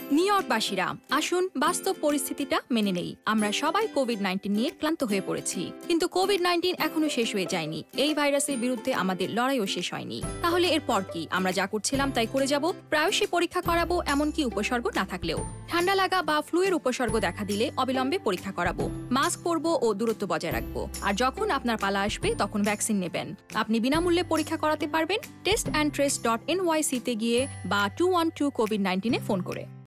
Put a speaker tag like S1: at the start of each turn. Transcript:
S1: নিউইয়র্কবাসীরা আসুন বাস্তব পরিস্থিতিটা মেনে নেই। আমরা সবাই কোভিড-19 নিয়ে ক্লান্ত হয়ে পড়েছি, কিন্তু কোভিড-19 এখনো শেষ হয়ে যায়নি। এই ভাইরাসের বিরুদ্ধে আমাদের লড়াইও শেষ হয়নি। তাহলে এরপর কি? আমরা যা করছিলাম তাই করে যাব? প্রায়শই পরীক্ষা করাবো, এমনকি উপসর্গ না থাকলেও। ঠান্ডা লাগা বা ফ্লুয়ের উপসর্গ দেখা দিলে অবিলম্বে পরীক্ষা করাবো, মাস্ক পরবো ও দূরত্ব বজায় রাখবো। আর যখন আপনার পালা আসবে তখন ভ্যাকসিন নেবেন। আপনি বিনামূল্যে পরীক্ষা করাতে পারবেন testandtrace.nyc তে গিয়ে বা 212 COVID-19 এ ফোন করে।